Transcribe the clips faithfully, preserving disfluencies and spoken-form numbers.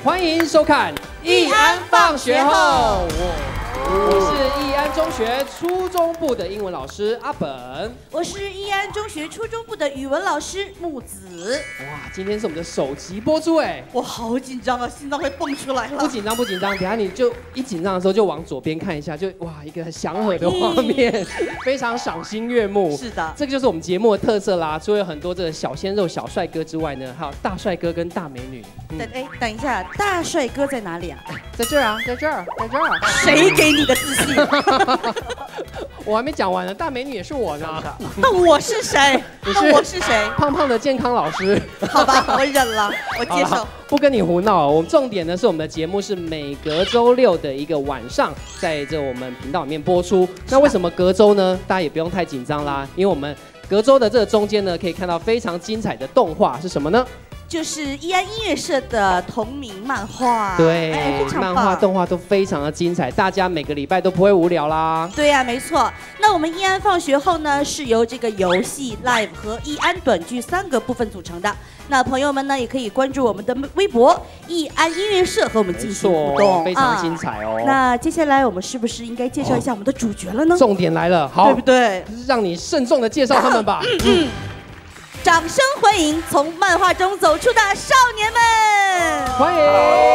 欢迎收看《易安放学后》，我我是易安中学初中部的英文老师阿本， 我是易安中学初中部的语文老师木子。 哇，今天是我们的首集播出哎， 我好紧张啊，心脏会蹦出来了。 不紧张不紧张，等下你就一紧张的时候就往左边看一下，就哇一个祥和的画面，非常赏心悦目。 是的， 这个就是我们节目的特色啦。除了有很多这个小鲜肉、小帅哥之外呢，还有大帅哥跟大美女。 等哎，等一下，大帅哥在哪里啊？ 在这儿啊，在这儿，在这儿。 谁给你的自信？ 我还没讲完呢，大美女也是我呢。 那我是谁？那我是谁？ 胖胖的健康老师。 好吧，我忍了，我接受。 不跟你胡闹，我们重点呢是我们的节目是每隔周六的一个晚上，在这我们频道里面播出。那为什么隔周呢？大家也不用太紧张啦，因为我们隔周的这个中间呢，可以看到非常精彩的动画是什么呢？ 就是易安音乐社的同名漫画， 对， 哎、 漫画、动画都非常的精彩，大家每个礼拜都不会无聊啦。 对呀、啊，没错。那我们易安放学后呢，是由这个游戏、live 和易安短剧三个部分组成的。那朋友们呢，也可以关注我们的微博易安音乐社和我们进行互动， 非常精彩哦、啊。 那接下来我们是不是应该介绍一下我们的主角了呢？ 重点来了，好， 对不对？ 让你慎重的介绍他们吧。嗯嗯掌声欢迎从漫画中走出的少年们！ 欢迎！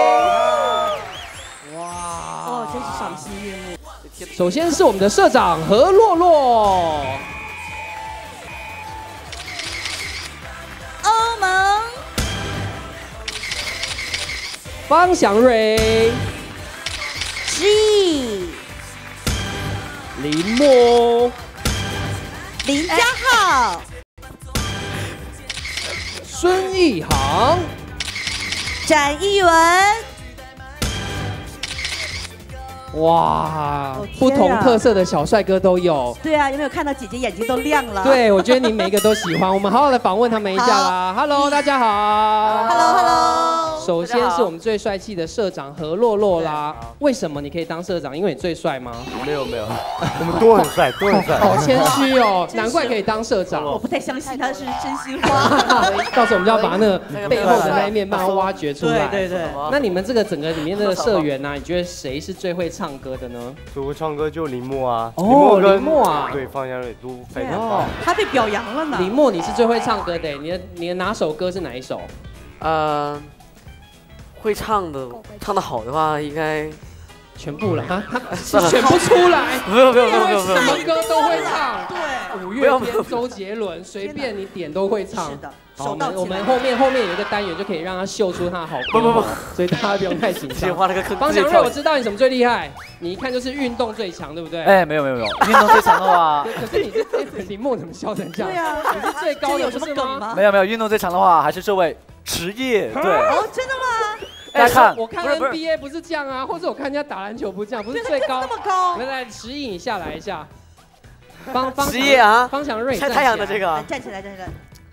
哇，哦，真是赏心悦目。 首先是我们的社长何洛洛， 欧盟， 方祥瑞， 志毅， 林默， 林家浩。 孙一航， 展艺文， 哇，哦、不同特色的小帅哥都有。 对啊，有没有看到姐姐眼睛都亮了？ 对，我觉得你每一个都喜欢。我们好好的访问他们一下啦。Hello， 大家好。 Hello Hello。 首先是我们最帅气的社长何洛洛啦。为什么你可以当社长？因为你最帅吗？ 没有没有，我们都很帅，都很帅。 好谦虚哦，难怪可以当社长。 我不太相信他是真心话。 到时候我们就要把那个背后的那一面慢慢挖掘出来。 对对对。 那你们这个整个里面的社员呢，你觉得谁是最会唱歌的呢？ 最会唱歌就林默啊。 哦，林默啊。 对，方向也都非常棒。 他被表扬了呢。 林默，你是最会唱歌的，你的你的哪首歌是哪一首？ 呃。会唱的，唱的好的话，应该全部了哈，他选不出来。 没有没有没有没有， 什么歌都会唱。 对， 五月天、周杰伦，随便你点都会唱。 是的。 好，我们我们后面后面有一个单元就可以让他秀出他的好歌。 不不不， 所以大家不用太紧张。 挖了个坑。 方祥瑞，我知道你什么最厉害，你一看就是运动最强，对不对？ 哎，没有没有没有，运动最强的话。 可是你是林默怎么笑成这样？ 对啊， 你是最高的，有什么梗吗？ 没有没有，运动最强的话还是这位职业。对。 哦，真的吗？ 大家看，我看 N B A 不是这样啊，或者我看人家打篮球不是这样，不是最高那么高。 来来，石毅你下来一下。方方职业啊， 方祥瑞晒太阳的这个， 站起来站起来。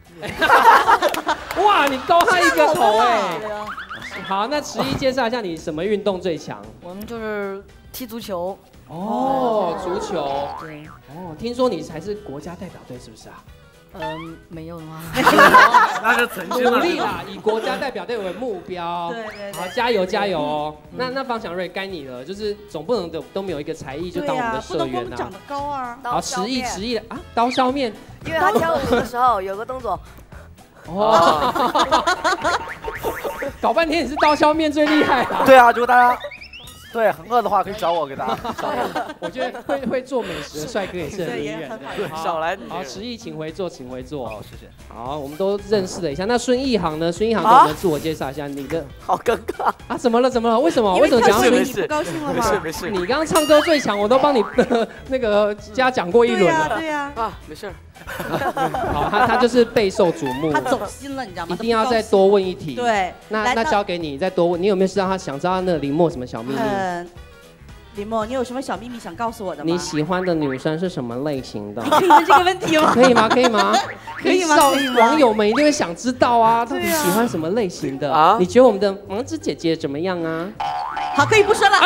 哇，你高他一个头哎！好，那石毅介绍一下你什么运动最强？ 我们就是踢足球。 哦，足球。 对。 哦，听说你才是国家代表队是不是啊？ 嗯，没有吗？ 那就曾经努力啦，以国家代表队为目标。 对对对。 好，加油加油哦！那那方祥瑞该你了，就是总不能都都没有一个才艺就当我们的社员啊。 长得高啊。 好，迟毅迟毅的啊，刀削面。 因为他跳舞的时候有个动作。 哦。搞半天你是刀削面最厉害啊！ 对啊，如果大家。对，很饿的话可以找我给大家。 我觉得会会做美食的帅哥也是很迷人的。 对，少来。 好，迟毅请回座，请回座。 好，谢谢。 好，我们都认识了一下。那孙一航呢？孙一航给我们自我介绍一下，你的。 好尴尬啊！怎么了？怎么了？为什么？为什么讲孙一？不高兴了吗？ 没事没事。 你刚刚唱歌最强，我都帮你那个嘉奖过一轮了。 对呀。 啊，没事。 好，他他就是备受瞩目。 他走心了，你知道吗？ 一定要再多问一题。 对。 那那交给你，再多问。你有没有知道他想知道那个林默什么小秘密？ 嗯。林默，你有什么小秘密想告诉我的吗？ 你喜欢的女生是什么类型的？ 你可以问这个问题吗？ 可以吗？可以吗？ 可以吗？ 网友们一定会想知道啊，到底喜欢什么类型的啊？你觉得我们的芒子姐姐怎么样啊？ 好，可以不说了。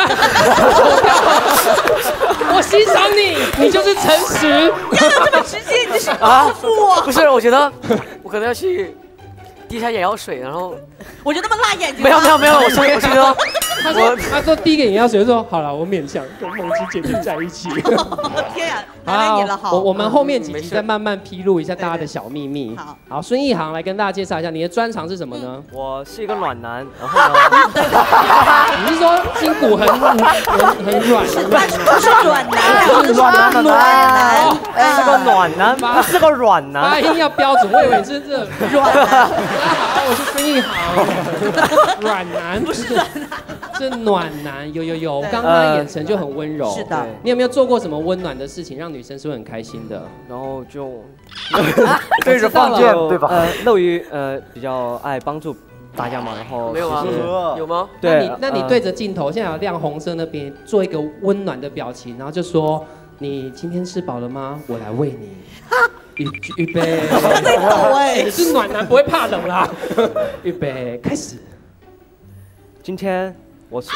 我欣赏你，你就是诚实。 要有这么直接，你是报复我。 不是，我觉得我可能要去。 滴一下眼药水，然后我就那么辣眼睛。 没有没有没有，我说我说他说他说第一个眼药水说好了，我勉强跟梦之姐姐在一起。 天呀，拿来演了好。 我我们后面几集再慢慢披露一下大家的小秘密。 好， 好，孙一航来跟大家介绍一下你的专长是什么呢？ 我是一个暖男，然后呢， 你是说筋骨很很很软？ 不是软男， 是暖男，暖男， 哎是个暖男，不是个软男。 发音要标准，我以为是这软男。 好，我是孙一航，软男不是软男，是暖男。有有有，我刚刚他眼神就很温柔。 是的， 你有没有做过什么温暖的事情，让女生是会很开心的？ 然后就对着放箭，对吧？ 呃，乐于呃比较爱帮助大家嘛，然后没有啊其实有吗？ 那对， 你那你呃对着镜头，现在有亮红色那边做一个温暖的表情，然后就说：“你今天吃饱了吗？我来喂你。”预预备， 哎你是暖男不会怕冷啦。预备开始。 今天我是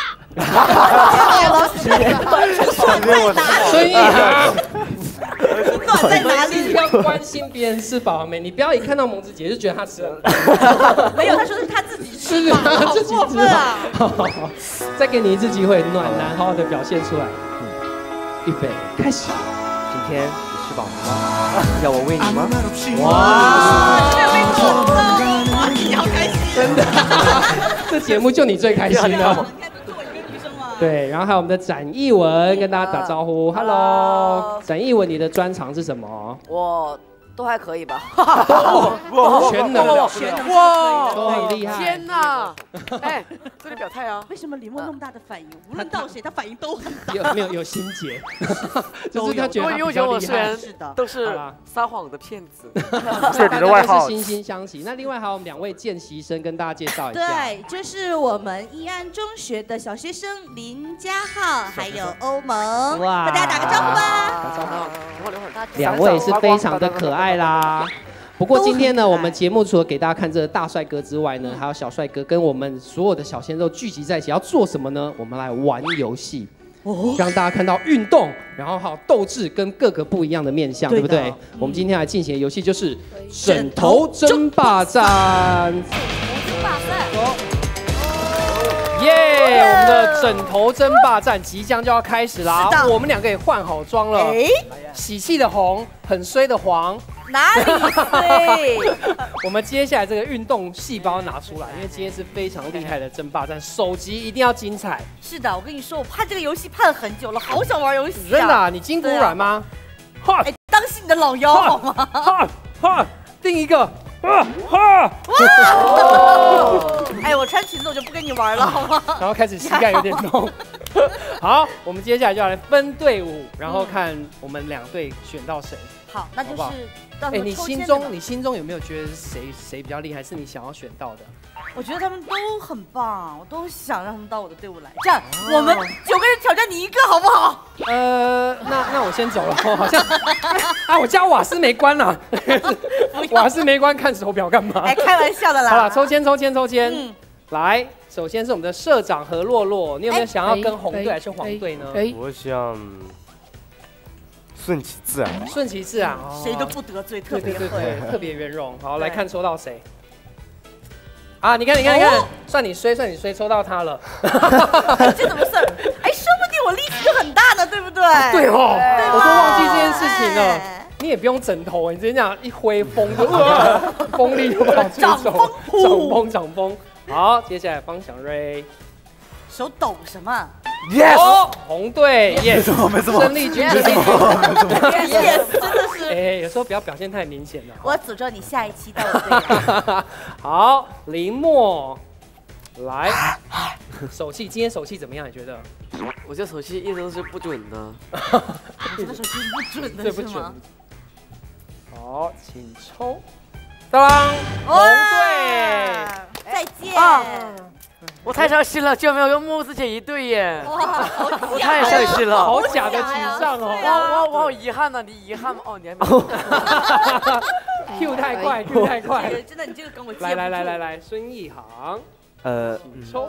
孙一航， 暖在哪里？ 要关心别人吃饱了没，你不要一看到萌子姐就觉得她吃了。 没有，他说是他自己吃是嘛， 他好自己吃过分啊！ 好好好，再给你一次机会，暖男好好的表现出来。预备开始。 今天你吃饱了吗？要我喂你吗？ 哇， 你好开心， 真的，这节目就你最开心了。 你看不是我一个女生吗？ 对，然后还有我们的展艺文跟大家打招呼 ，Hello， 展艺文，你的专长是什么？ 我都还可以吧。 全能， 全能哇都很厉害。 天哪！哎，这里表态啊！ 为什么李默那么大的反应？无论到谁，他反应都很大。 有没有有心结？就是他觉得他因为我比较厉害觉得我虽然。 是的， 都是好啦撒谎的骗子， 这是你的外号是惺惺相惜。那另外还有我们两位见习生跟大家介绍一下。 对，这是我们义安中学的小学生林家浩，还有欧盟， 哇和大家打个招呼吧。 打招呼。 等会儿等会儿， 两位是非常的可爱啦。不过今天呢，我们节目除了给大家看这个大帅哥之外呢，还有小帅哥跟我们所有的小鲜肉聚集在一起，要做什么呢？我们来玩游戏，让大家看到运动，然后还有斗志跟各个不一样的面向，对不对？我们今天来进行的游戏就是枕头争霸战。耶！我们的枕头争霸战即将就要开始啦！我们两个也换好妆了，喜气的红，很衰的黄。 哪里衰？ 我们接下来这个运动细胞拿出来，因为今天是非常厉害的争霸战，首集一定要精彩。 是的，我跟你说，我盼这个游戏盼了很久了，好想玩游戏啊！ 真的啊，你筋骨软吗？哈， 哎，当心你的老腰好吗？ 哈哈，定一个，啊哈， 哎，我穿裙子我就不跟你玩了，好吗？ 然后开始膝盖有点痛。好，我们接下来就要来分队伍，然后看我们两队选到谁。 好，那就是好不好到时哎，你候抽签的心中你心中有没有觉得是谁谁比较厉害，是你想要选到的？ 我觉得他们都很棒，我都想让他们到我的队伍来。这样，我们九个人挑战你一个，好不好？ 呃，那那我先走了，好像啊，我家瓦斯没关啊，瓦斯没关，看手表干嘛？ 哎，开玩笑的啦。 好了，抽签抽签抽签， 嗯， 来，首先是我们的社长何洛洛，你有没有哎想要跟红队还是黄队呢？ 我想顺其自然。 顺其自然，哦谁都不得罪，特对对对别会。 对，特别圆融。好， 对来看抽到谁。啊，你看你看你看哦， 算你衰算你衰，抽到他了。 这怎么算？哎，说不定我力气就很大呢，对不对？ 对哦， 对吧我都忘记这件事情了。 哎你也不用枕头，你直接这样一挥风就，哇风力就把它吹走， 掌风掌风掌风。好，接下来方祥瑞， 手抖什么 Yes， 哦，红队，yes， 没什么胜利军，胜利军。 ？Yes，真的是。 哎，有时候不要表现太明显了。 我诅咒你下一期到我队里。 好，林默，来，手气，今天手气怎么样？你觉得？ 我这手气一直都是不准的。 这个手机不准对不准的是吗？？ 好，请抽。当当，红队。 再见。 啊我太伤心了，居然没有跟木子姐一队耶！ 哇，好假！ 我太伤心了， 好假的沮丧对哦啊我我我好遗憾呐，你遗憾吗？哦，你还没。 ，Q 太快，Q 太这快个。真的，你这个跟我接不住来来来来来，孙一航， 呃， 请抽。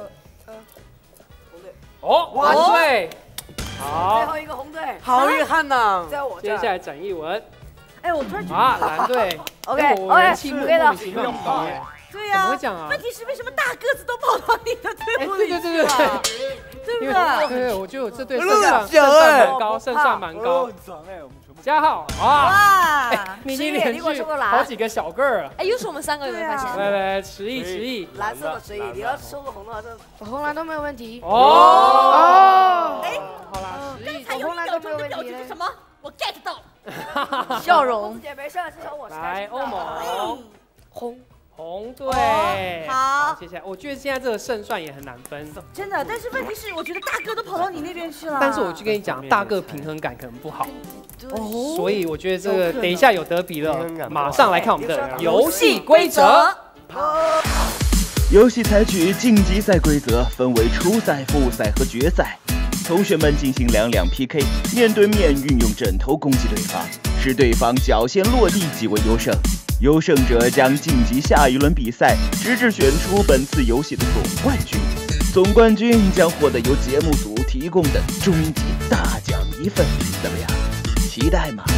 哦，红队。 最好， 后一个红队， 好遗憾呐！ 在我这儿。 接下来展艺文。 哎，我突然觉得啊，蓝队。 OK 哎我人 OK， 气可以的。 莫名其妙很高哎。 对呀， 怎么会这样啊？ 问题是为什么大个子都跑到你的队伍里对去了？对不对？ 对，我觉得我这队胜算胜算蛮高，胜算蛮高。加好啊！哇，你你连续好几个小个儿啊！ 哎，又是我们三个，有没有发现？ 来来，迟疑迟疑， 蓝色的迟疑，你要收个红的话，这红蓝都没有问题。 哦，哎，好啦，迟疑， 红蓝都没有问题。什么？我 get 到。 笑容。 姐没事，至少我来，欧盟， 红。 红队， 好， 接下来我觉得现在这个胜算也很难分， 真的。但是问题是，我觉得大哥都跑到你那边去了。 但是我就跟你讲，大个平衡感可能不好， 哦， 所以我觉得这个等一下有得比了，马上来看我们的游戏规则。 游戏采取晋级赛规则，分为初赛、复赛和决赛。同学们进行两两 P K， 面对面运用枕头攻击对方，使对方脚先落地即为优胜。优胜者将晋级下一轮比赛，直至选出本次游戏的总冠军。总冠军将获得由节目组提供的终极大奖一份，怎么样？期待吗？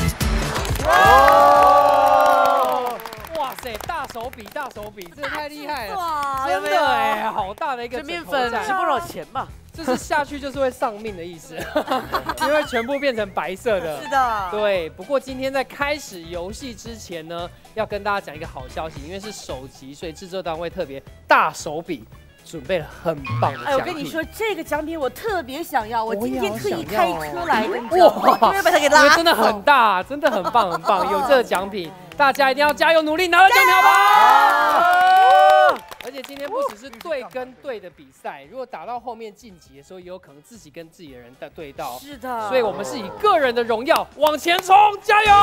哇塞，大手笔，大手笔，这太厉害了！ 真的哎，好大的一个面粉值不少钱吧？ 这是下去就是会丧命的意思，因为全部变成白色的。 是的， 对。不过今天在开始游戏之前呢，要跟大家讲一个好消息，因为是首集，所以制作单位特别大手笔准备了很棒的奖品。 哎，我跟你说，这个奖品我特别想要，我今天特意开出来的，哇，因为把它给拉走， 真的很大，真的很棒，很棒，有这个奖品，大家一定要加油努力，拿到奖品好不好？而且今天不只是队跟队的比赛，如果打到后面晋级的时候，也有可能自己跟自己的人的对到。 是的， 所以我们是以个人的荣耀往前冲，加油！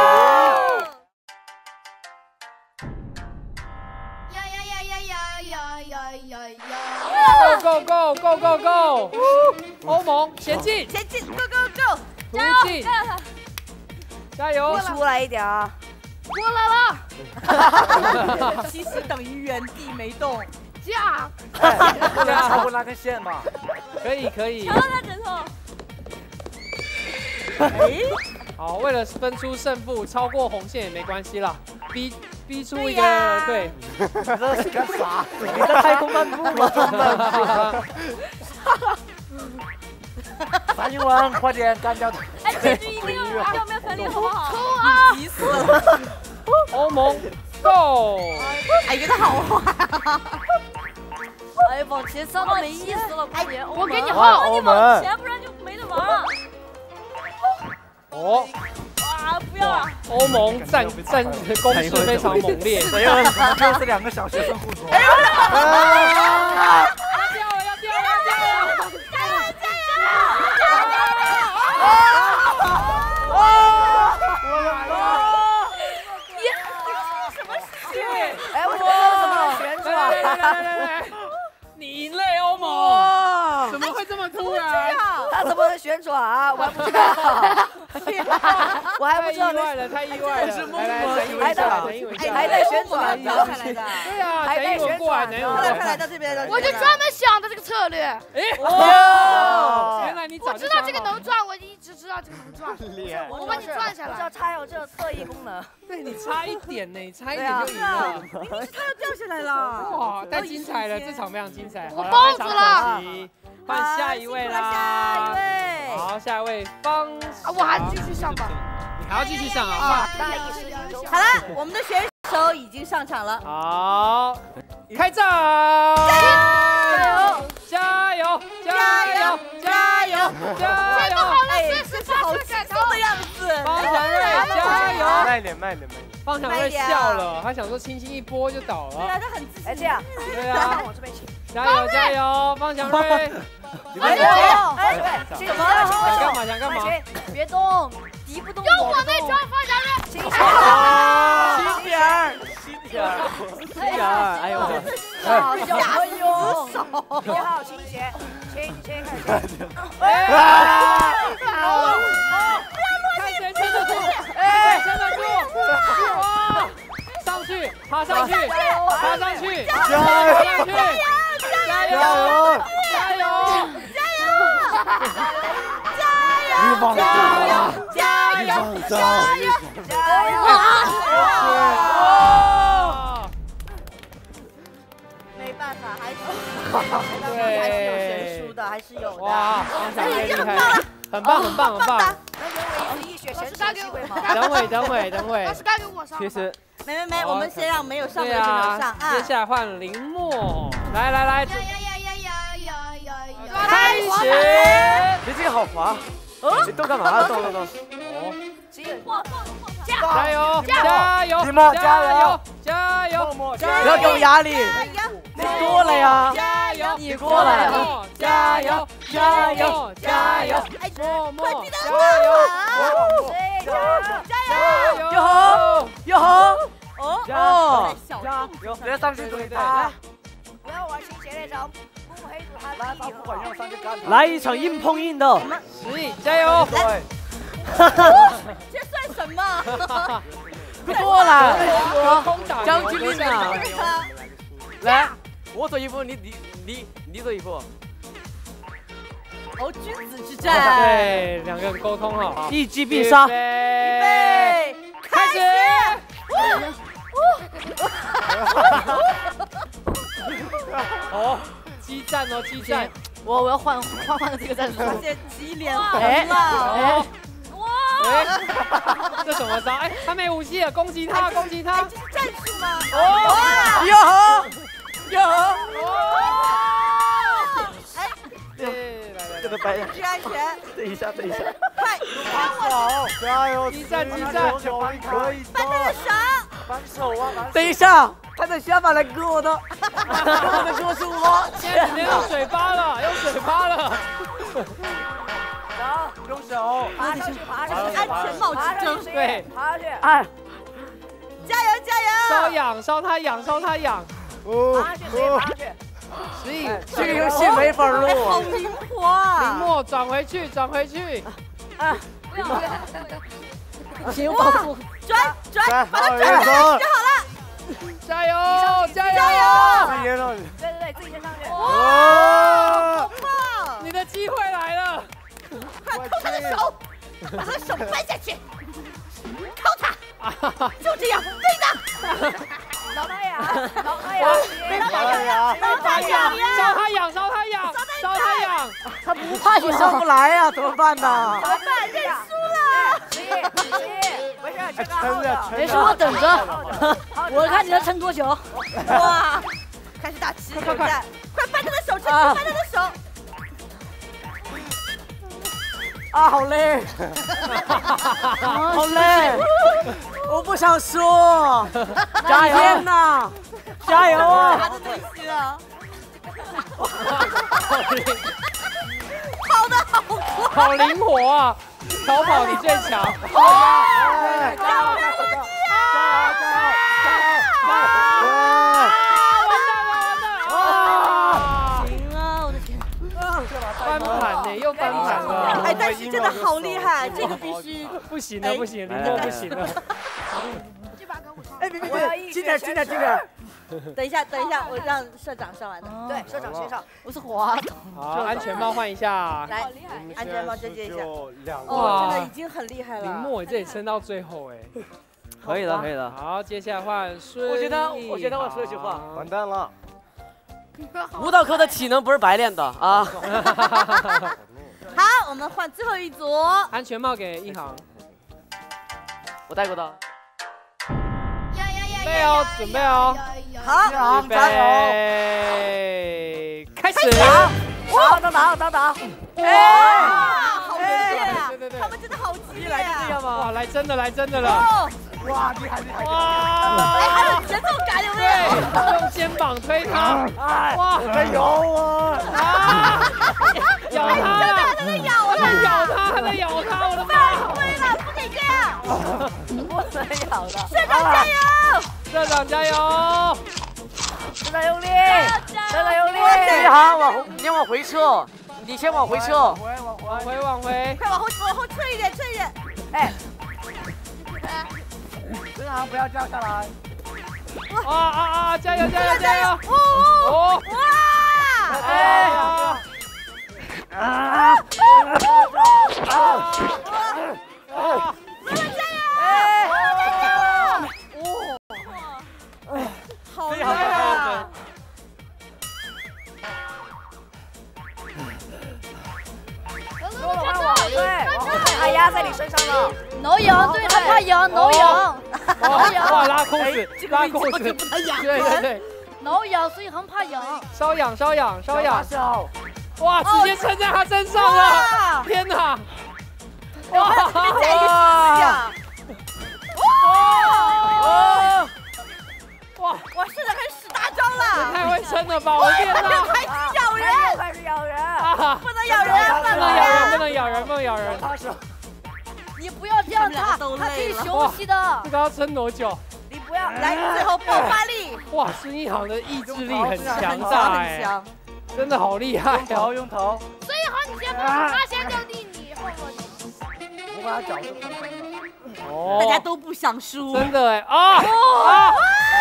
呀呀呀呀呀呀呀呀呀 ！Go go go go go go！ 欧盟前进， 前进 ，Go Go Go！ 突进，加油！ 出来一点啊！ 过来了，其实等于原地没动。 架， 不能超过那根线嘛？ 可以可以。 抢到他枕头。 哎， 好，为了分出胜负，超过红线也没关系啦，逼逼出一个对。 你这是干啥？你在太空漫步吗？反应完，快点干掉他！ 哎，这局一定要要不要分裂好不好？ 冲啊！急死了！ 欧盟 ，Go！ 哎呀，他好坏！ 哎，往前上都没意思了，快点！我给你画， 你往前，不然就没得玩。 哦， 啊，不要啊！ 欧盟战战攻势非常猛烈。 谁呀？又是两个小学生互啄。 哎呀！要掉了，要掉了，要掉了！ 加油，加油！ 什么世界？ 哎，我怎么旋转？ 来来来来来，你赢了，欧盟！怎么会这么突然？ 他怎么能旋转啊？我还不知道。我还不知道。 太意外了，太意外了！来来，等一下，等一下， 还在旋转， 掉下来的。 对啊，等一会过来，等一会过来。 快来到这边， 我就专门想的这个策略。 哎，哇！原来你我知道这个能转，我一直知道这个能转。我把你转下来。 我知道它有这个特异功能。 对你差一点呢，差一点就赢了。 明明是他要掉下来了。 哇，太精彩了，这场非常精彩。 我包子了。 换下一位啦！ 下一位。 好，下一位方。 我还继续上吧。 你还要继续上啊？ 大意失荆州。 好了，我们的选手已经上场了。 好，开战！加油！加油！加油！加油！加油！ 哎，这是好轻松的样子。 方祥瑞，加油！ 慢一点，慢一点，慢一点。 方祥瑞笑了，他想说轻轻一拨就倒了。 对啊，他很自信。 哎，这样。 对啊。 往这边请。 加油！加油！方祥瑞。 哎呦！哎， 怎么了？想干嘛？想干嘛？ 别动，敌不动。 用我那招，方祥瑞。 轻轻点儿，轻点儿， 轻点儿！哎呦， 小朋友，别好倾斜，倾斜开始。 哎！好，看谁撑得住？哎，撑得住！哇！上去，爬上去，爬上去，爬上去！加油！加油！加油！加油！加油！加油！加油！加油！ 还是有悬殊的，还是有的。 哇，方小姐厉害，很棒很棒很棒。 能给我一次一血神手机会吗？ 等会等会等会， 老师该给我上。 其实没没没，我们先让没有上的对人上啊， 啊。 接下来换林默，来来来， 呀呀呀呀呀呀呀呀！ 开始。 你这个好滑，你动干嘛？动动动！ 哦， 加油加油林默加油加油加油！ 不要给我压力，你过来呀！ 加油！ 你过来， 加油！加油！加油！默默加油！加油！ 哟吼哟吼！ 哦哦， 加油！直接上去怼他！ 啊不要玩倾斜那种，不黑住他的屁股。 来一场硬碰硬的， 十亿加油！ 这算什么？ 过来， 将军令啊！来，我走一步，你你你你走一步。 哦，君子之战。 对，两个人沟通好， 一击必杀。 预备， 开始。哦，激战哦，激战！ 我我要换换换这个战术。发现鸡脸红哎了。 哎，哎，这什么招？哎，他没武器了，攻击他，攻击他！ 这是战术吗？ 哦， 哟吼哟吼！ 哎， 对，来来来， 这个白眼， 注意安全。 等一下，等一下。 快， 好，加油！ 激战激战！ 球你可以翻他的手。 反手啊！ 等一下，他的想法来割我的，他的割是我。 现在只能用嘴巴了，用嘴巴了。 用手， 爬上去，爬上去， 安全帽之争。 对， 爬上去， 哎， 加油加油！ 烧痒，烧他痒，烧他痒。 哦爬上去，直接爬上去。 十亿， 这个游戏没法录。 好灵活啊！ 林默转回去，转回去。 行，保护，转转，把它转转回来就好了。 加油，加油！ 加油！ 别让你对对对，自己先上去。 哇！ 棒！ 你的机会来了。 快扣他的手，把他的手掰下去，扣他，就这样，对的。 挠他痒，挠他痒， 挠他痒，挠他痒呀！ 烧他痒，烧他痒，烧他痒。 他不怕你上不来呀，怎么办呢？ 怎么办？认输了。 十一，十一，没事，这个撑着，撑没事，我等着，我看你能撑多久。 哇！开始打持久战，快掰他的手，快掰他的手。 啊，好累，好累，我不想输，加油！天哪，加油啊！ 他的内心啊！跑得好快， 好灵活啊！逃跑你最强。 哎加油加油行啊，我的天！ 翻盘呢，又翻盘了。 哎，但是真的好厉害，这个必须。 不行了，不行，林默不行了。 这把跟我上。 哎，别别别，近点近点近点！ 等一下，等一下，我让社长上完的。 对，社长先上。 我是滑筒。 好，安全帽换一下。 来， 好厉害！ 安全帽遮接一下。 就两个。 哦，真的已经很厉害了。 林默，你这里撑到最后哎。 可以的，可以的。 好，接下来换孙。 我觉得，我觉得我说一句话， 完蛋了。 舞蹈课的体能不是白练的啊。 好，我们换最后一组。 安全帽给一航。 我戴过的。 准备哦，准备哦。 好， 预备，开始。 打打打打打！ 哎，好激烈啊！ 对对对， 他们真的好激烈来就这样啊！ 吗？ 哇，来真的，来真的了。 哦， 哇，厉害厉害！ 哇， 哎，还有节奏感，有没有？ 对，用肩膀推他。哇， 加油啊！ 啊！咬他了， 他在咬他在了， 咬他，他在咬他，我的妈！ 对了，不可以这样。 不能咬的。 社长加油！ 社长加油！ 真的用力，真的用力！一航往后，你往回撤，你先往回撤。 往回，往回。 快往后，往后撤一点，撤一点。 哎， 真航不要掉下来。 啊啊啊！加油，加油，加油！ 哦哦！ 哇！ 哎呀！ 啊！ 啊！ 好厉害啊！ 上了。 挠痒，对，他怕痒，挠痒，挠痒。 哇，拉裤子，拉裤子，对对对， 挠痒，所以很怕痒。 瘙痒，瘙痒，瘙痒。哇，直接撑在他身上了！天哪！哇！哇！哇！哇！ 我试着开始使大招了！ 太会撑了吧！我天哪！ 开始咬人， 开始咬人， 不能咬人， 不能咬人，不能咬人，不能咬人。 你不要这样他，他可以休息的。 这个要撑多久？ 你不要来，最后爆发力！ 哇，孙一航的意志力很强大哎，真的好厉害哦！ 用头。 孙一航，你先不，他先掉地，你后落地。 我把他脚是碰上的。 哦， 大家都不想输， 真的哎啊啊！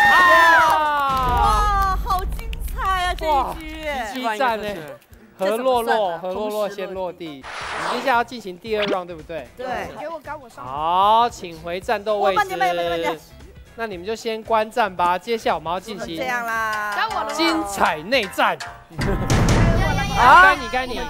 哇，好精彩啊这一局！ 激战哎！何洛洛，何洛洛先落地。你接下来要进行第二 round， 对不对？ 对。 给我赶我上。 好，请回战斗位置。 慢点，慢点，慢点。 那你们就先观战吧。接下来我们要进行这样啦， 该我了。 精彩内战。 好， 该你，该你。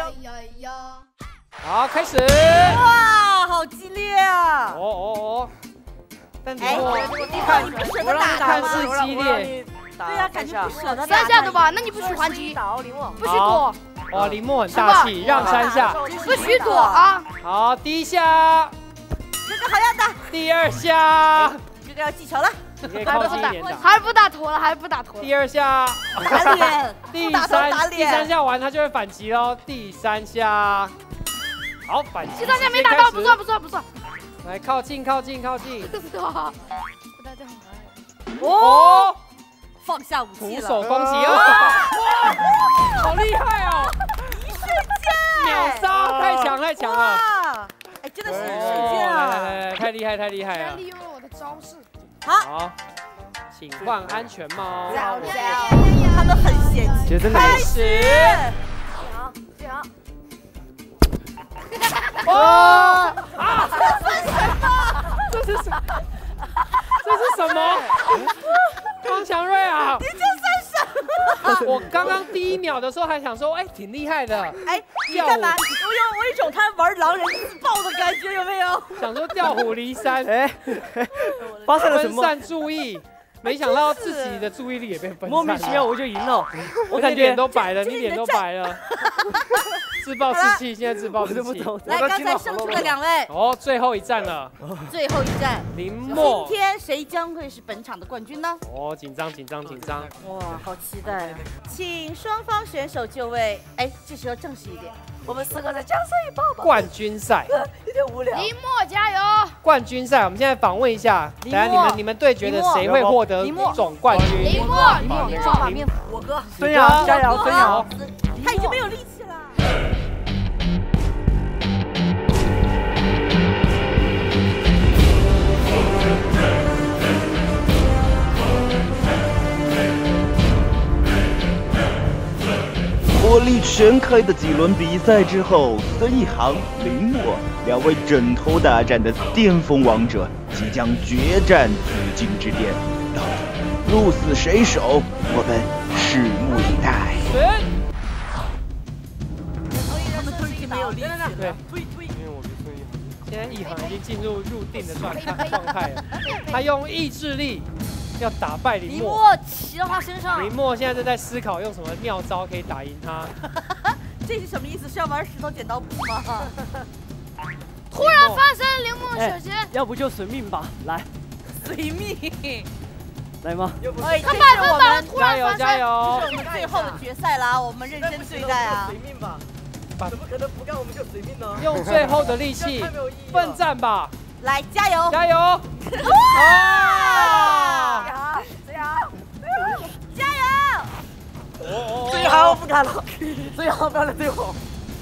好，开始。 哇，好激烈啊！ 哦哦哦。但你哎， 我看，我让你看似激烈。 对呀，感觉不舍得三下对吧？那你不许还击，不许躲。 哇，林默很大气，让三下， 不许躲啊！ 好，第一下， 这个好要打， 第二下， 这个要技巧了， 你可以靠近一点打， 还是不打头了，还是不打头了。 第二下， 打脸， 第三第三下完他就会反击喽，第三下，好反击， 第三下没打到，不算不算不算。 来靠近靠近靠近， 不打这样。 哦。 放下武器了， 徒手攻击啊！哇，好厉害哦！ 一瞬间秒杀，太强太强了！ 哇，哎，真的是一瞬间啊！ 来来来，太厉害太厉害了！ 利用了我的招式。 好，请换安全帽。 他们很嫌弃。开始。 好，好。 哇！啊！这是什么？这是什么？方强瑞啊！ 你这算什么？ 我刚刚第一秒的时候还想说，哎，挺厉害的。 哎，你干嘛？我有我一种他玩狼人自爆的感觉，有没有？ 想说调虎离山， 哎，发生了什么？ 分散注意，没想到自己的注意力也被分散。 莫名其妙我就赢了， 我感觉脸都白了，你脸都白了。自暴自弃，现在自暴自弃。 来，刚才胜出的两位， 哦，最后一战了， 最后一战， 林默。 今天谁将会是本场的冠军呢？ 哦，紧张，紧张，紧张。 哇，好期待！请双方选手就位。哎，这时候正式一点， 我们四个再加上一抱吧。 冠军赛有点无聊。 林默加油！ 冠军赛，我们现在访问一下，等下你们你们对决的谁会获得总冠军？ 林默，林默， 双把面，我哥。 孙杨加油，孙杨！ 他已经没有力气了。 火力全开的几轮比赛之后，孙一航、林默两位枕头大战的巅峰王者即将决战紫金之巅，到底鹿死谁手？我们拭目以待。 他们都已经没有力气了。 对，因为我跟孙一航，现在一航已经进入入定的状态状态了，他用意志力。要打败林默， 林默骑到他身上。 林默现在正在思考用什么妙招可以打赢他。 这是什么意思？是要玩石头剪刀布吗？ 突然发生林默首先， 要不就随命吧，来， 随命， 来吗？ 哎， 他百分百突加油然发生， 加油！ 这是我们最后的决赛啦，我们认真对待啊！ 随命吧，怎么可能不干我们就随命呢？ 用最后的力气奋战吧！ 来，加油！ 加油！啊！ 这样， 加油！ 哦最好不敢了，最好不要来对我。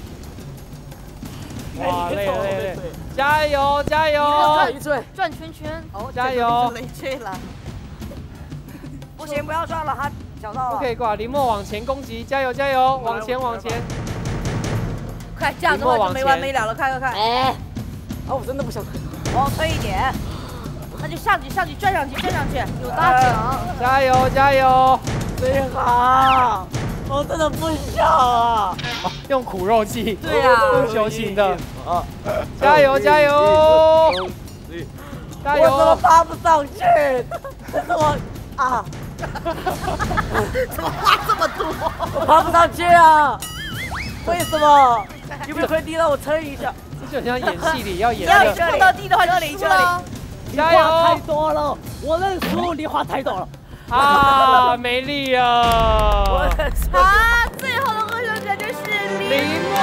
哇，累了累了累了！加油加油！ 一追转圈圈， 哦， 加油！ 累赘了， 不行，不要转了，他找到了。 不可以挂，林默往前攻击，加油加油！往前往前！ 快，这样的话就没完没了了，快快快！ 哎， 啊，我真的不想。 往推一点，那就上去上去转上去转上去， 有大奖！ 加油加油！ 最好， 我真的不笑啊！ 用苦肉计， 对呀， 用球形的。啊，加油加油！加油！ 我怎么爬不上去？可是我啊， 怎么话这么多？ 我爬不上去啊！为什么？有没有可以让我撑一下？ 这就很像演戏里要演要那个。 碰到地的话就输了。 加你话太油！ 多了，我认输，你话太多了。 啊，没力啊！ 啊，最后的获胜者就是林默，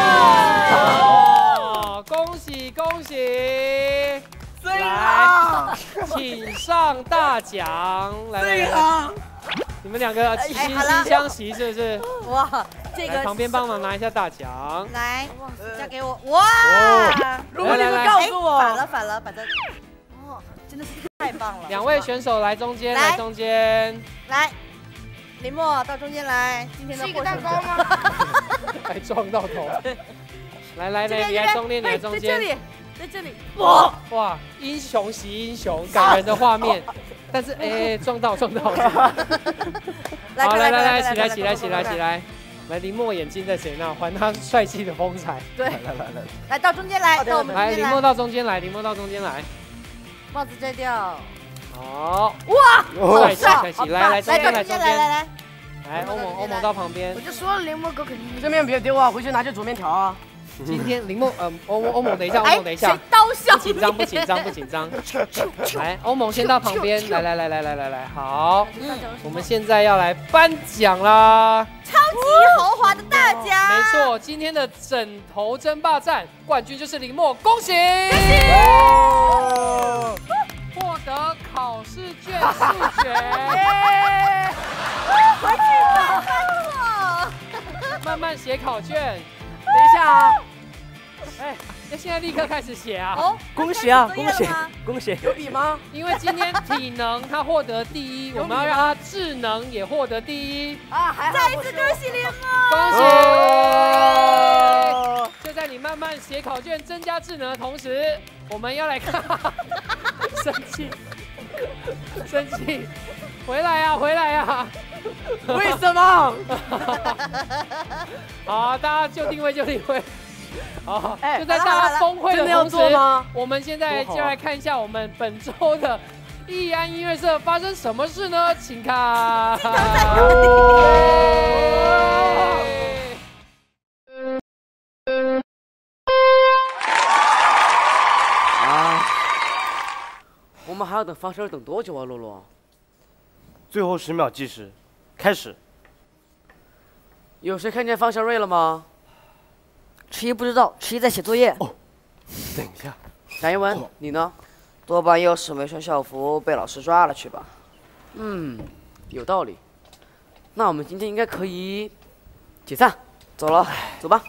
恭喜恭喜！来，请上大奖！来来来，你们两个惺惺相惜是不是？ 哇，这个旁边帮忙拿一下大奖。 来，交给我。哇！ 如果你们告诉我， 反了反了，反正，哦，真的是太棒了。 两位选手来中间，来中间。 来，林默到中间来，今天的获胜者。 还撞到头。来来来，你来中间，你来中间。 在这里，在这里。 哇哇，英雄惜英雄，感人的画面。但是哎，撞到撞到。好，来来来，起来起来起来起来。来，林默眼睛在谁那？还他帅气的风采。 对， 来来来来， 来到中间来，到我们来，林默到中间来，林默到中间来。 帽子摘掉。 好，哇，帅气帅气，来来中间来中间， 来来来， 来欧盟欧盟到旁边。 我就说了，林默哥肯定。 这面别丢啊，回去拿去煮面条啊。 今天林默，嗯，欧盟欧盟等一下，欧盟等一下， 刀削， 不紧张不紧张不紧张。来，欧盟先到旁边，来来来来来来来，好，我们现在要来颁奖啦， 超级豪华的大奖。 没错，今天的枕头争霸战冠军就是林默，恭喜！获得考试卷数学。 回去吧， 慢慢写考卷。 等一下啊！ 哎，那现在立刻开始写啊！ 哦， 恭喜啊，恭喜，恭喜！ 有笔吗？ 因为今天体能他获得第一，我们要让他智能也获得第一。 啊，还再一次恭喜林默！ 恭喜！就在你慢慢写考卷、增加智能的同时，我们要来看，生气，生气，回来呀，回来呀！ 为什么？ 好，大家就定位就定位。好， 哎就在大家崩溃的同时，我们现在就来看一下我们本周的易安音乐社发生什么事呢？请看。 啊！我们还要等发生等多久啊，洛洛？ 最后十秒计时，开始。 有谁看见方小瑞了吗？ 迟疑不知道，迟疑在写作业。 哦，等一下， 贾一文，你呢？ 多半又是没穿校服被老师抓了去吧？ 嗯，有道理。那我们今天应该可以解散， 走了，走吧。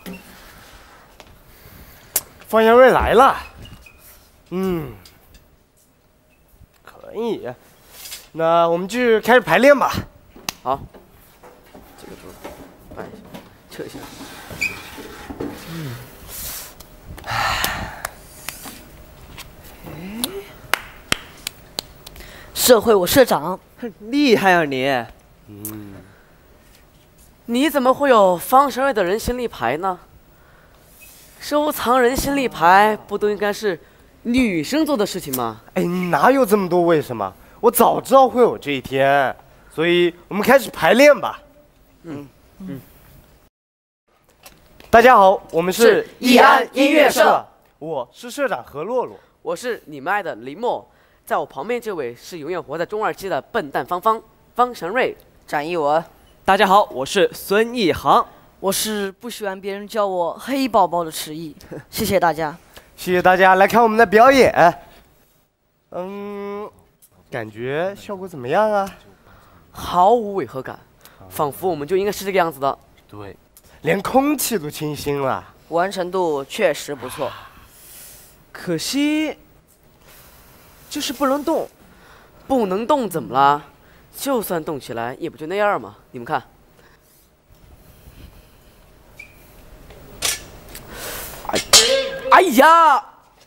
方小瑞来了。嗯，可以。那我们就开始排练吧。 好，这个桌子搬一下，撤一下。嗯。 社会我社长， 厉害啊你！ 嗯， 你怎么会有方神瑞的人形立牌呢？收藏人形立牌不都应该是女生做的事情吗？ 哎，哪有这么多为什么？我早知道会有这一天，所以我们开始排练吧。 嗯嗯。 大家好，我们是易安音乐社， 我是社长何洛洛， 我是你们爱的林默，在我旁边这位是永远活在中二期的笨蛋芳芳方神瑞。 展一文， 大家好，我是孙一航， 我是不喜欢别人叫我黑宝宝的迟疑，谢谢大家， 谢谢大家来看我们的表演。嗯，感觉效果怎么样啊？ 毫无违和感，仿佛我们就应该是这个样子的。 对，连空气都清新了， 完成度确实不错， 可惜就是不能动。 不能动怎么啦？就算动起来，也不就那样嘛。你们看，哎，哎呀，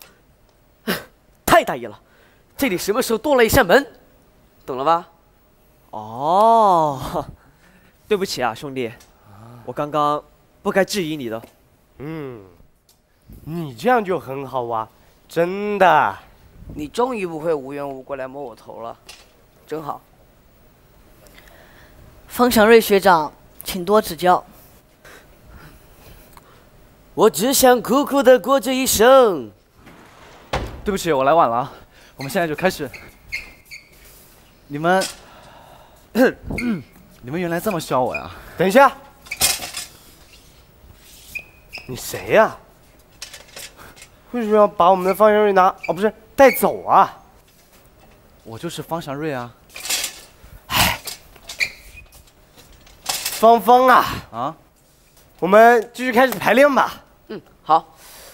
太大意了！这里什么时候多了一扇门？懂了吧？ 哦，对不起啊，兄弟。 我刚刚不该质疑你的。 嗯，你这样就很好啊，真的。 你终于不会无缘无故来摸我头了，真好。 方祥瑞学长，请多指教。 我只想苦苦的过这一生。 对不起，我来晚了，我们现在就开始。你们，你们原来这么需要我呀？ 等一下，你谁呀？为什么要把我们的方祥瑞拿？哦，不是带走啊？ 我就是方祥瑞啊。 唉，芳芳啊啊，我们继续开始排练吧。 嗯，好。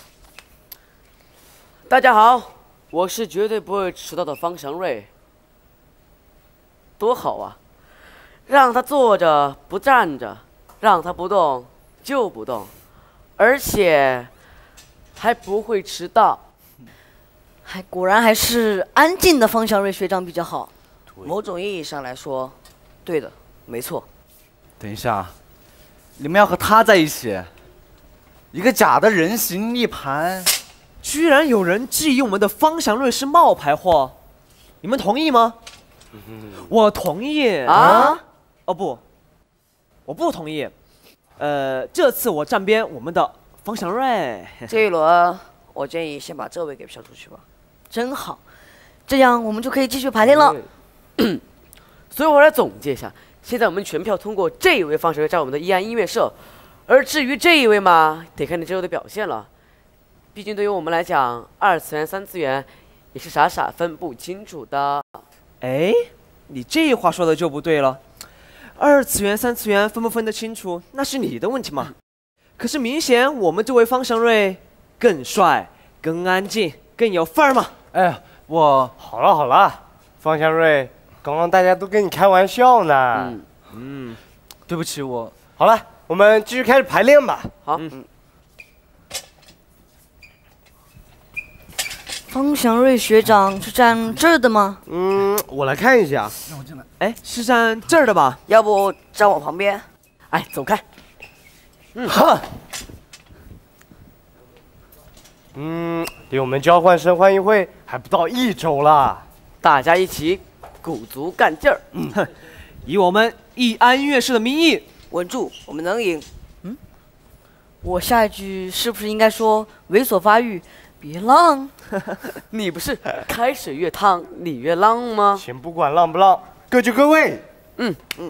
大家好，我是绝对不会迟到的方祥瑞。多好啊！让他坐着不站着，让他不动就不动，而且还不会迟到。 还果然还是安静的方祥瑞学长比较好。 某种意义上来说，对的，没错。 等一下，你们要和他在一起？一个假的人形立牌。 居然有人质疑我们的方祥瑞是冒牌货，你们同意吗？嗯、我同意啊！哦不，我不同意。呃，这次我站边我们的方祥瑞。 这一轮，我建议先把这位给飘出去吧。 真好，这样我们就可以继续排练了。 所以我来总结一下，现在我们全票通过这一位方祥瑞加入我们的义安音乐社，而至于这一位嘛，得看你之后的表现了。毕竟对于我们来讲，二次元、三次元也是傻傻分不清楚的。 哎，你这话说的就不对了。二次元、三次元分不分得清楚，那是你的问题嘛。可是明显我们这位方祥瑞更帅、更安静、更有范儿嘛。 哎，我好了好了，方祥瑞，刚刚大家都跟你开玩笑呢。 嗯嗯，对不起，我好了，我们继续开始排练吧。 好。 嗯。 方祥瑞学长是站这儿的吗？ 嗯，我来看一下。 让我进来。 哎，是站这儿的吧？ 要不站我旁边？ 哎，走开。 嗯，好。嗯，离我们交换生欢迎会还不到一周了， 大家一起鼓足干劲儿。 嗯，以我们义安音乐社的名义， 稳住，我们能赢。 嗯，我下一句是不是应该说猥琐发育？别浪！ 你不是开水越烫你越浪吗？ 先不管浪不浪，各就各位。 嗯嗯。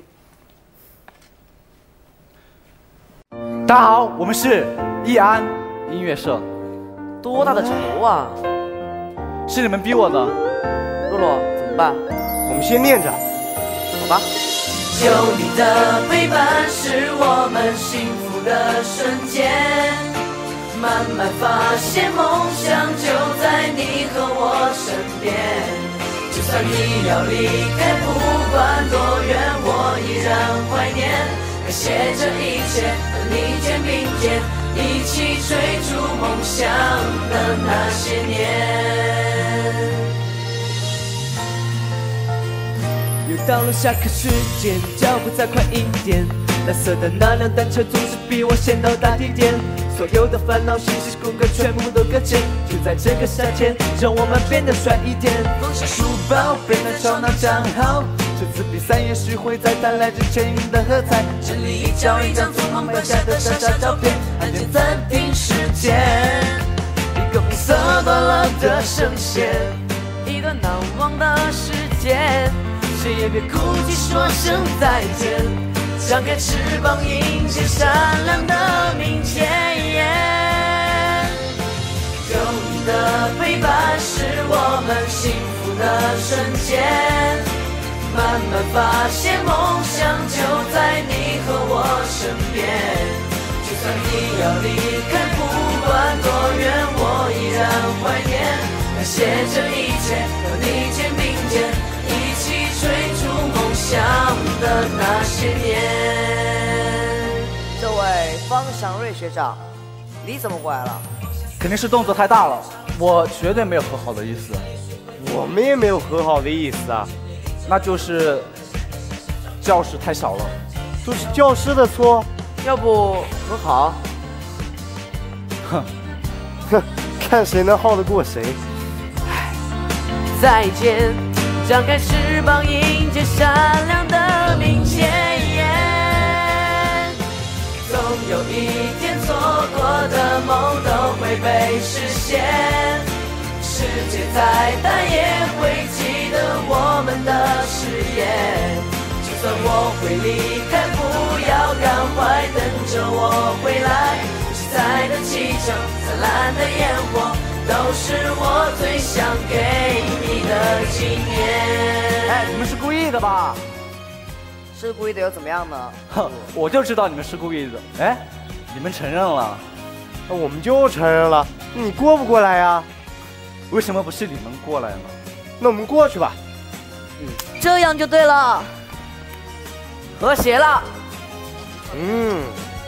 大家好，我们是义安音乐社。 多大的仇啊！ 是你们逼我的。 洛洛，怎么办？ 我们先念着， 好吧。 有你的陪伴，是我们幸福的瞬间。慢慢发现梦想就在你和我身边，就算你要离开，不管多远，我依然怀念。感谢这一切，和你肩并肩，一起追逐梦想的那些年。 又到了下课时间，脚步再快一点。蓝色的那辆单车总是比我先到达地点。所有的烦恼、辛辛苦苦全部都搁浅，就在这个夏天，让我们变得帅一点。 放下书包，别再吵闹站好。 这次比赛也许会再带来这签名的喝彩。 整理一张一张匆忙拍下的傻傻照片，按键暂停时间。一个红色断了的声线， 一段难忘的时间。谁也别哭泣，说声再见。张开翅膀，迎接闪亮的明天。 有你的陪伴，是我们幸福的瞬间。慢慢发现梦想就在你和我身边。就算你要离开，不管多远，我依然怀念。感谢这一切，和你肩并肩，一起追逐梦想的那些年。 这位方祥瑞学长，你怎么过来了？ 肯定是动作太大了，我绝对没有和好的意思。 我们也没有和好的意思啊， 那就是教室太小了， 都是教师的错。 要不和好？ 哼哼，看谁能耗得过谁。 再见，张开翅膀迎接闪亮的明天。总有一天，错过的梦都会被实现。世界再大也会记得我们的誓言。就算我会离开，不要赶快等着我回来。七彩的气球，灿烂的烟火，都是我最想给你的纪念。 哎，你们是故意的吧？ 是故意的又怎么样呢？ 哼，我就知道你们是故意的。哎，你们承认了？ 那我们就承认了。你过不过来呀？ 为什么不是你们过来呢？ 那我们过去吧。 嗯，这样就对了， 和谐了。 嗯。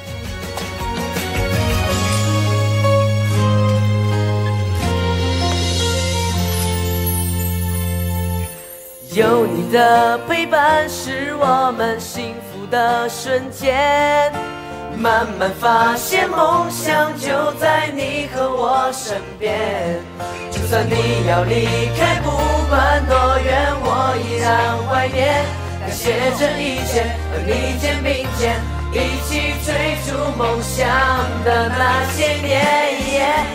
有你的陪伴，是我们幸福的瞬间。慢慢发现，梦想就在你和我身边。就算你要离开，不管多远，我依然怀念。感谢这一切，和你肩并肩，一起追逐梦想的那些年。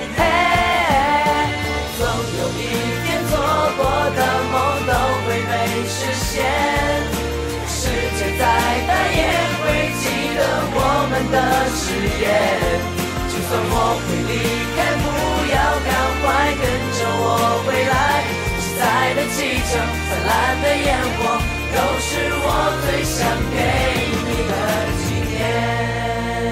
总有一天，错过的梦都会被实现。世界再大也会记得我们的誓言。就算我会离开，不要赶快跟着我回来。七彩的气球，灿烂的烟火，都是我最想给你的纪念。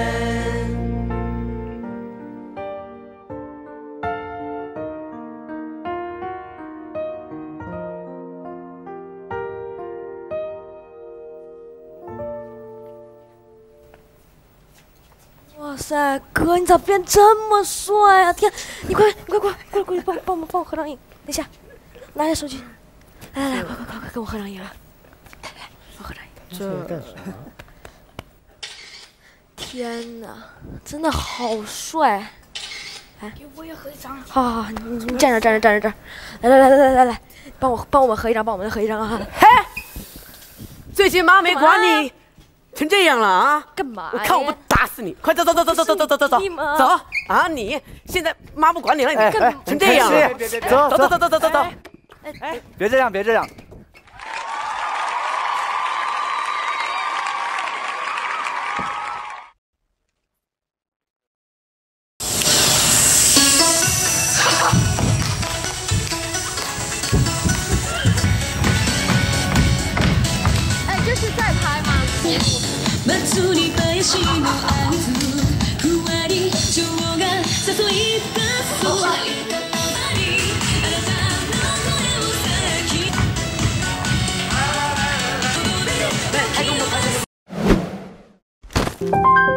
哇塞，哥，你咋变这么帅啊！天，你快，你快过来，过来，过来，帮我，帮我，帮我合张影。等一下，拿下手机，来来来，快快快快，跟我合张影啊！来来，我合张影。这，天哪，真的好帅！来， 给我也合一张。 好好好，你你站着站着站着站着，来来来来来来来，帮我帮我们合一张，帮我们合一张啊！ 嘿，最近妈没管你。成这样了啊！ 干嘛？ 我看我不打死你！快走走走走走走走走走走走啊！你现在妈不管你了，你成这样了！走走走走走走走！ 哎，别这样，别这样！ 哎，这是在拍吗？ 祭り林の合図ふわり情が誘い出そうあなたの声を先来，给我们拍。